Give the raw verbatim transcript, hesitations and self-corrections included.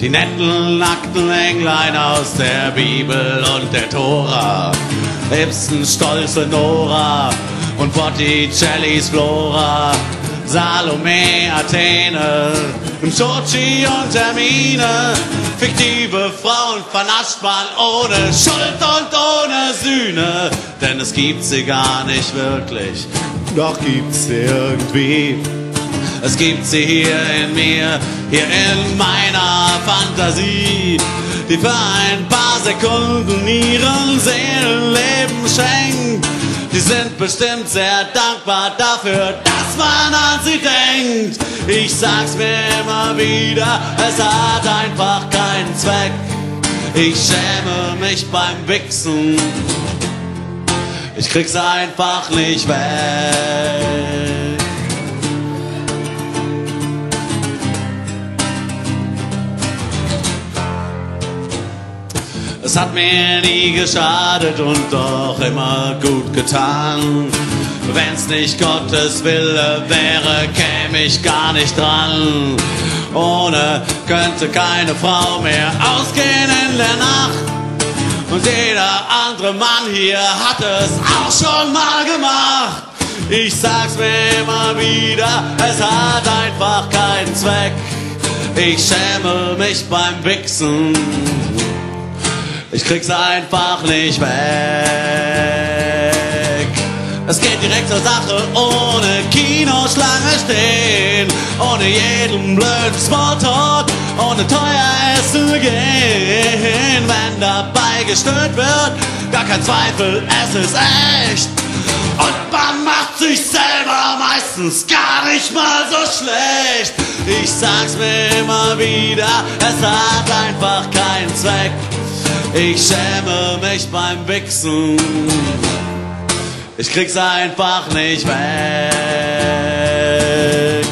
Die netten, nackten Englein aus der Bibel und der Tora, Ibsen, stolze Nora und Botticellis Flora, Salome, Athene, Schochi und Hermine. Fiktive Frauen vernascht man ohne Schuld und ohne Sühne, denn es gibt sie gar nicht wirklich, doch gibt's sie irgendwie. Es gibt sie hier in mir, hier in meiner Fantasie, die für ein paar Sekunden ihren Seelenleben schenkt. Die sind bestimmt sehr dankbar dafür, dass man an sie denkt. Ich sag's mir immer wieder, es hat einfach keinen Zweck. Ich schäme mich beim Wichsen, ich krieg's einfach nicht weg. Es hat mir nie geschadet und doch immer gut getan. Wenn's nicht Gottes Wille wäre, käme ich gar nicht dran. Ohne könnte keine Frau mehr ausgehen in der Nacht. Und jeder andere Mann hier hat es auch schon mal gemacht. Ich sag's mir immer wieder, es hat einfach keinen Zweck. Ich schäme mich beim Wichsen, ich krieg's einfach nicht weg. Es geht direkt zur Sache, ohne Kinoschlange stehen, ohne jeden blöden Smalltalk, ohne teuer essen gehen. Wenn dabei gestöhnt wird, gar kein Zweifel, es ist echt. Und man macht sich selber meistens gar nicht mal so schlecht. Ich sag's mir immer wieder, es hat einfach keinen Zweck. Ich schäme mich beim Wichsen, ich krieg's einfach nicht weg.